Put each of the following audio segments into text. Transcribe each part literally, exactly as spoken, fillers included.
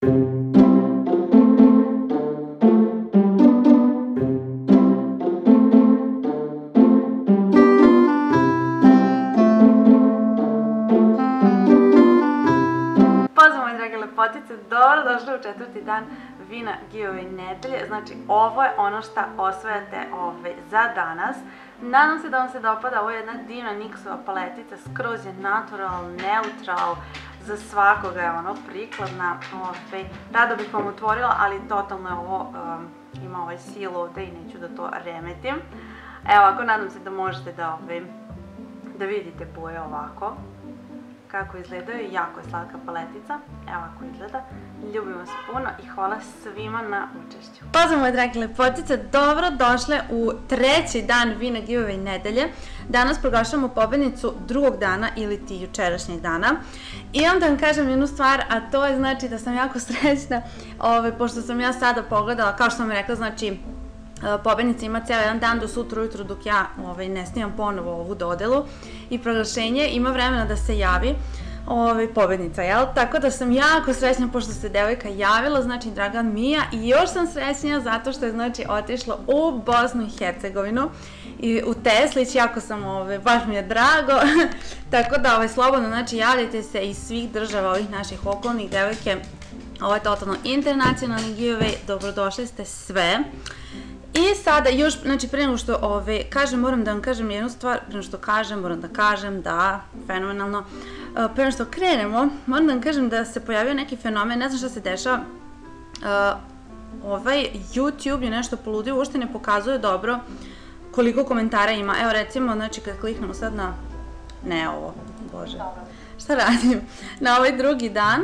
Lepotice, dobro došli u četvrti dan vina giveaway nedelje. Znači, ovo je ono što osvajate za danas. Nadam se da vam se dopada. Ovo je jedna divna niksova paletica, skroz je natural, neutral, za svakoga je ono prikladna. Rado bih vam otvorila, ali totalno je ovo, ima ovaj sil ovde i neću da to remetim. Evo, ako nadam se da možete da vidite boje ovako. Kako izgledaju, jako je slatka paletica. Evo ako izgleda. Ljubim vas puno i hvala svima na učešću. Pozdrav moje dragi lepotice, dobro došle u treći dan vina giveaway nedelje. Danas proglašavamo pobednicu drugog dana ili ti jučerašnjeg dana. I onda vam kažem jednu stvar, a to je znači da sam jako srećna, pošto sam ja sada pogledala, kao što sam rekla, znači pobednica ima cijel jedan dan do sutra ujutru dok ja ne snimam ponovo ovu dodelu i proglašenje, ima vremena da se javi pobednica, jel? Tako da sam jako srećna pošto se devojka javila, znači Dragan Mija, i još sam srećnija zato što je znači otišla u Bosnu i Hercegovinu i u Teslić, jako sam, baš mi je drago, tako da slobodno znači javljajte se iz svih država ovih naših okolnih devojke, ovo je totalno internacionalni giveaway, dobrodošli ste sve. I sada još, znači pre nego što kažem, moram da vam kažem jednu stvar, pre nego što kažem, moram da kažem da, fenomenalno, pre nego što krenemo, moram da vam kažem da se pojavio neki fenomen, ne znam šta se dešava, ovaj YouTube je nešto poludio, uopšte ne pokazuje dobro koliko komentara ima. Evo recimo, znači kad kliknemo sad na, ne ovo, bože, šta radim, na ovaj drugi dan.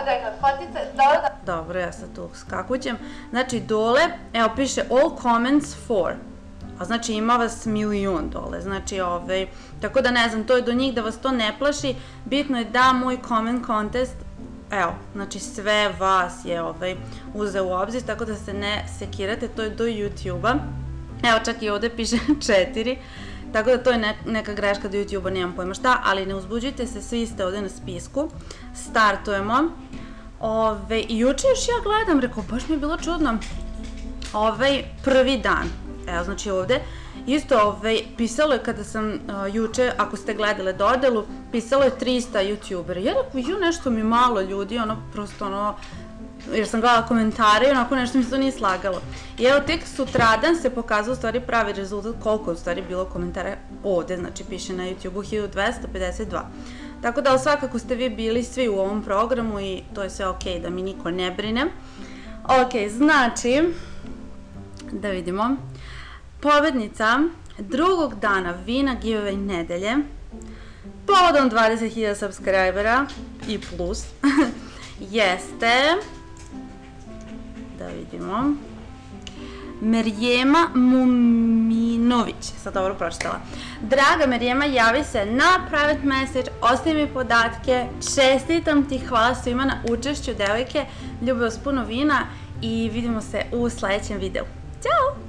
Dobro, ja sad tu skakućem. Znači dole, evo piše all comments for, a znači ima vas milijun dole, znači ovaj, tako da ne znam, to je do njih da vas to ne plaši, bitno je da moj comment contest, evo, znači sve vas je uzeo u obzir, tako da se ne sekirate, to je do YouTube-a, evo čak i ovde piše četiri, tako da to je neka greška do YouTube-a, nemam pojma šta, ali ne uzbuđujte se, svi ste ovde na spisku, startujemo. I juče još ja gledam, rekao, baš mi je bilo čudno, ovaj prvi dan, evo znači ovde, isto pisalo je kada sam juče, ako ste gledale dodelu, pisalo je trista youtubera, ja rekao, ju nešto mi malo ljudi, ono prosto ono, jer sam gledala komentare i onako nešto mi se to nije slagalo. I evo tek sutradan se pokazao u stvari pravi rezultat koliko je u stvari bilo komentara ovde, znači piše na YouTube-u hiljadu dvesta pedeset dva. Tako da svakako ste vi bili svi u ovom programu i to je sve okej, da mi niko ne brine. Ok, znači, da vidimo, pobednica drugog dana vina giveaway nedelje, povodom dvadeset hiljada subscribera i plus, jeste, da vidimo, Merjema Muminović, sad dobro pročitala. Draga Merjema, javi se na private message, ostavi mi podatke, čestitam ti, hvala svima na učešću devojke, ljubim vas puno vina i vidimo se u sledećem videu. Ćao!